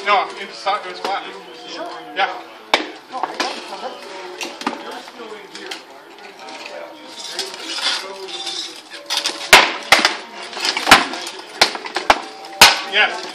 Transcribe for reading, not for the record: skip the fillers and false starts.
No, inside. It was flat. Sure. Yeah. No, I don't. Yes.